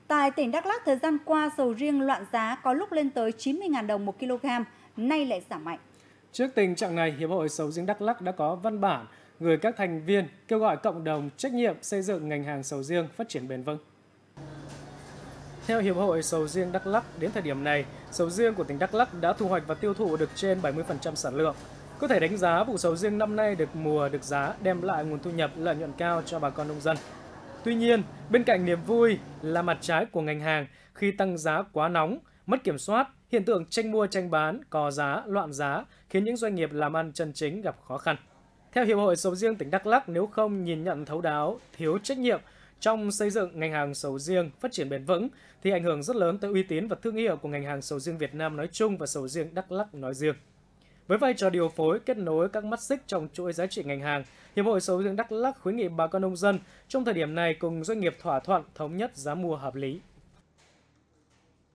Tại tỉnh Đắk Lắk, thời gian qua sầu riêng loạn giá có lúc lên tới 90.000 đồng 1 kg, nay lại giảm mạnh. Trước tình trạng này, Hiệp hội Sầu riêng Đắk Lắk đã có văn bản gửi các thành viên kêu gọi cộng đồng trách nhiệm xây dựng ngành hàng sầu riêng phát triển bền vững. Theo Hiệp hội Sầu riêng Đắk Lắk, đến thời điểm này, sầu riêng của tỉnh Đắk Lắk đã thu hoạch và tiêu thụ được trên 70% sản lượng. Có thể đánh giá vụ sầu riêng năm nay được mùa được giá đem lại nguồn thu nhập lợi nhuận cao cho bà con nông dân. Tuy nhiên, bên cạnh niềm vui là mặt trái của ngành hàng khi tăng giá quá nóng, mất kiểm soát, hiện tượng tranh mua tranh bán, cò giá, loạn giá khiến những doanh nghiệp làm ăn chân chính gặp khó khăn. Theo Hiệp hội Sầu riêng tỉnh Đắk Lắk, nếu không nhìn nhận thấu đáo, thiếu trách nhiệm trong xây dựng ngành hàng sầu riêng phát triển bền vững thì ảnh hưởng rất lớn tới uy tín và thương hiệu của ngành hàng sầu riêng Việt Nam nói chung và sầu riêng Đắk Lắk nói riêng. Với vai trò điều phối kết nối các mắt xích trong chuỗi giá trị ngành hàng, Hiệp hội Sầu riêng Đắk Lắk khuyến nghị bà con nông dân trong thời điểm này cùng doanh nghiệp thỏa thuận thống nhất giá mua hợp lý.